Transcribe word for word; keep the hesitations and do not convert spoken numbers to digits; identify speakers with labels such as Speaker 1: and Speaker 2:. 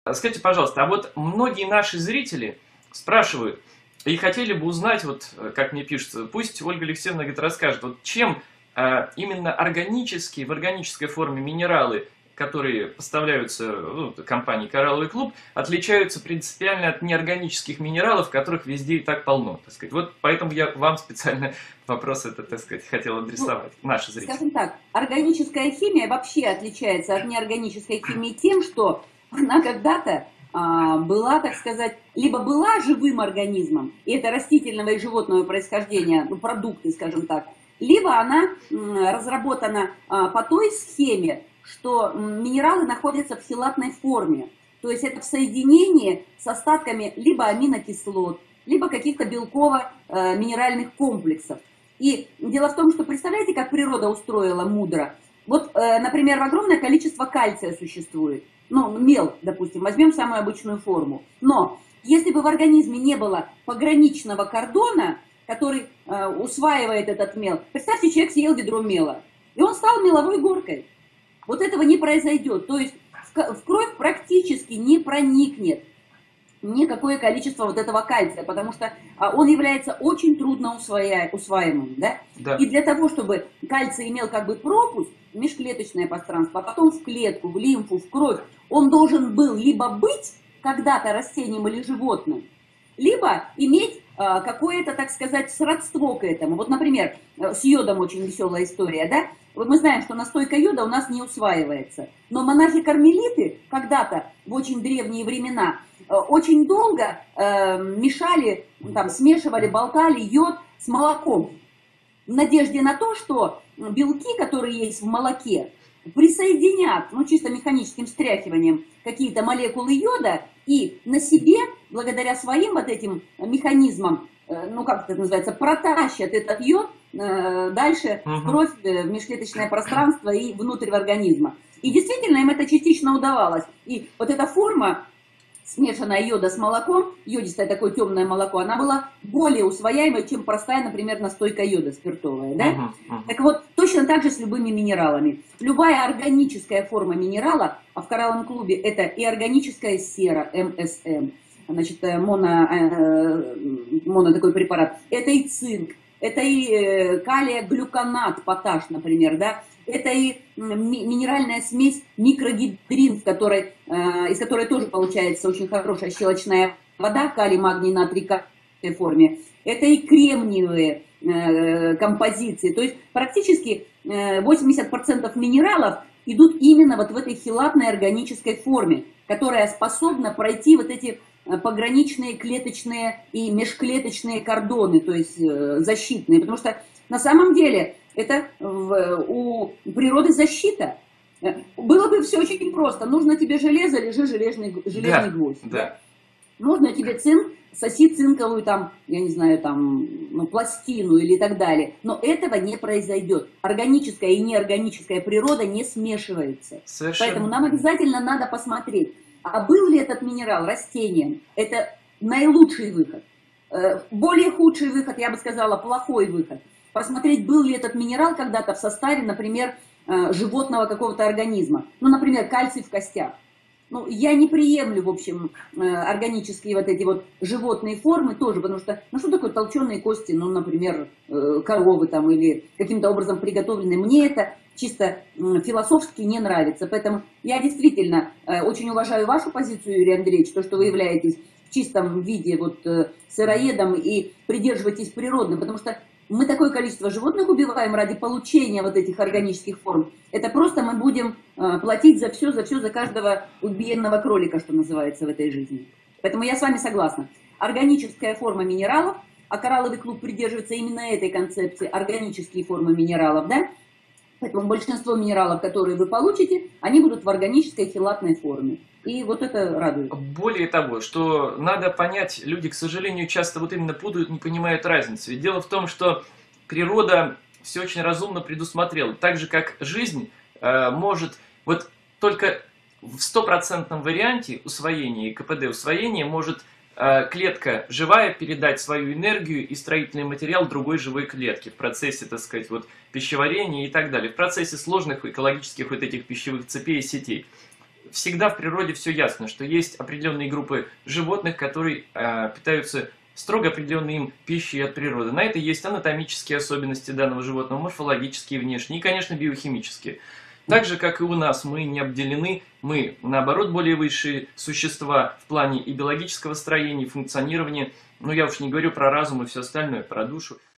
Speaker 1: Скажите, пожалуйста, а вот многие наши зрители спрашивают и хотели бы узнать, вот как мне пишется, пусть Ольга Алексеевна говорит, расскажет, вот чем а, именно органические, в органической форме минералы, которые поставляются ну, компанией «Коралловый клуб», отличаются принципиально от неорганических минералов, которых везде и так полно, так сказать. Вот поэтому я вам специально вопрос этот, так сказать, хотел адресовать, ну, наши зрители.
Speaker 2: Скажем так, органическая химия вообще отличается от неорганической химии тем, что она когда-то а, была, так сказать, либо была живым организмом, и это растительного и животного происхождения, ну, продукты, скажем так, либо она м, разработана а, по той схеме, что м, минералы находятся в хелатной форме, то есть это в соединении с остатками либо аминокислот, либо каких-то белково-минеральных комплексов. И дело в том, что представляете, как природа устроила мудро? Вот, э, например, огромное количество кальция существует. Ну, мел, допустим, возьмем самую обычную форму. Но если бы в организме не было пограничного кордона, который э, усваивает этот мел, представьте, человек съел ведро мела, и он стал меловой горкой. Вот этого не произойдет. То есть в, в кровь практически не проникнет никакое количество вот этого кальция, потому что а, он является очень трудно усвоя... усваиваемым, да?
Speaker 1: Да.
Speaker 2: И для того, чтобы кальций имел как бы пропуск в межклеточное пространство, а потом в клетку, в лимфу, в кровь, он должен был либо быть когда-то растением или животным, либо иметь а, какое-то, так сказать, сродство к этому. Вот, например, с йодом очень веселая история, да? Мы знаем, что настойка йода у нас не усваивается. Но монахи-кармелиты когда-то, в очень древние времена, очень долго э, мешали, там, смешивали, болтали йод с молоком. В надежде на то, что белки, которые есть в молоке, присоединят, ну, чисто механическим стряхиванием, какие-то молекулы йода и на себе, благодаря своим вот этим механизмам, э, ну, как это называется, протащат этот йод э, дальше в кровь, в межклеточное пространство и внутрь организма. И действительно им это частично удавалось. И вот эта форма, смешанная йода с молоком, йодистое такое темное молоко, она была более усвояемой, чем простая, например, настойка йода спиртовая. Да? Uh-huh, uh-huh. Так вот, точно так же с любыми минералами. Любая органическая форма минерала, а в Коралловом клубе это и органическая сера, эм эс эм, значит, моно, э, моно такой препарат, это и цинк, это и калия-глюконат, поташ, например, да, это и минеральная смесь микрогидрин, в которой, э, из которой тоже получается очень хорошая щелочная вода, калий, магний, натрий, в форме. Это и кремниевые э, композиции. То есть практически э, восемьдесят процентов минералов идут именно вот в этой хелатной органической форме, которая способна пройти вот эти пограничные клеточные и межклеточные кордоны, то есть э, защитные. Потому что на самом деле это в, у природы защита. Было бы все очень просто. Нужно тебе железо, лежи железный, железный да, гвоздь. Да. Да? Нужно тебе цинк, соси цинковую там, я не знаю, там, ну, пластину или так далее. Но этого не произойдет. Органическая и неорганическая природа не смешивается. Совершенно. Поэтому нам обязательно надо посмотреть, а был ли этот минерал растением. Это наилучший выход. Более худший выход, я бы сказала, плохой выход. Посмотреть, был ли этот минерал когда-то в составе, например, животного какого-то организма. Ну, например, кальций в костях. Ну, я не приемлю, в общем, органические вот эти вот животные формы тоже, потому что, ну, что такое толченые кости, ну, например, коровы там или каким-то образом приготовленные. Мне это чисто философски не нравится. Поэтому я действительно очень уважаю вашу позицию, Юрий Андреевич, то, что вы являетесь в чистом виде вот сыроедом и придерживаетесь природным, потому что мы такое количество животных убиваем ради получения вот этих органических форм. Это просто мы будем э, платить за все, за все, за каждого убиенного кролика, что называется, в этой жизни. Поэтому я с вами согласна. Органическая форма минералов, а Коралловый клуб придерживается именно этой концепции, органические формы минералов, да? Поэтому большинство минералов, которые вы получите, они будут в органической хелатной форме. И вот это радует.
Speaker 1: Более того, что надо понять, люди, к сожалению, часто вот именно путают, не понимают разницу. Ведь дело в том, что природа все очень разумно предусмотрела. Так же, как жизнь э, может, вот только в стопроцентном варианте усвоения, КПД усвоения, может э, клетка живая передать свою энергию и строительный материал другой живой клетке в процессе, так сказать, вот, пищеварения и так далее, в процессе сложных экологических вот этих пищевых цепей и сетей. всегда в природе все ясно, что есть определенные группы животных, которые э, питаются строго определенной им пищей от природы. На это есть анатомические особенности данного животного, морфологические, внешние и, конечно, биохимические. Так же, как и у нас, мы не обделены, мы, наоборот, более высшие существа в плане и биологического строения, и функционирования. Но я уж не говорю про разум и все остальное, про душу.